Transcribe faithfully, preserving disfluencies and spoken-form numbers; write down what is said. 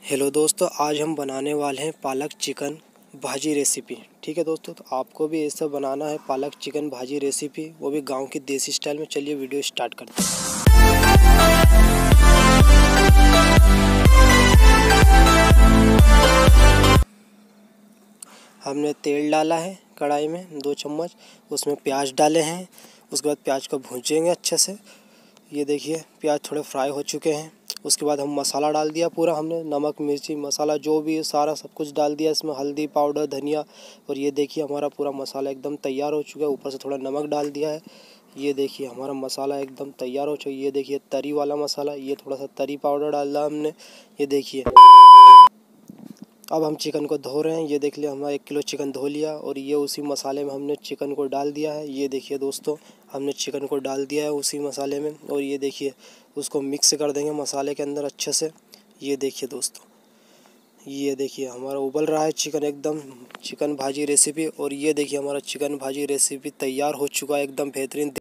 Hello दोस्तों, आज हम बनाने वाले हैं पालक चिकन भाजी रेसिपी। ठीक है दोस्तों, तो आपको भी ऐसा बनाना है पालक चिकन भाजी रेसिपी, वो भी गांव की देसी स्टाइल में। चलिए वीडियो स्टार्ट करते हैं। हमने तेल डाला है कढ़ाई में दो चम्मच, उसमें प्याज डाले हैं। उसके बाद प्याज को भूंजेंगे अच्छे से। ये देखिए प्याज थोड़े फ्राई हो चुके हैं। उसके बाद हम मसाला डाल दिया पूरा, हमने नमक मिर्ची मसाला जो भी है सारा सब कुछ डाल दिया इसमें, हल्दी पाउडर धनिया। और ये देखिए हमारा पूरा मसाला एकदम तैयार हो चुका है। ऊपर से थोड़ा नमक डाल दिया है। ये देखिए हमारा मसाला एकदम तैयार हो चुका है। ये देखिए तरी वाला मसाला, ये थोड़ा सा तरी पाउडर डाला हमने। ये देखिए अब हम चिकन को धो रहे हैं। ये देख लिया हमारा एक किलो चिकन धो लिया, और ये उसी मसाले में हमने चिकन को डाल दिया है। ये देखिए दोस्तों, हमने चिकन को डाल दिया है उसी मसाले में, और ये देखिए उसको मिक्स कर देंगे मसाले के अंदर अच्छे से। ये देखिए दोस्तों, ये देखिए हमारा उबल रहा है चिकन एकदम, चिकन भाजी रेसिपी। और ये देखिए हमारा चिकन भाजी रेसिपी तैयार हो चुका है एकदम बेहतरीन।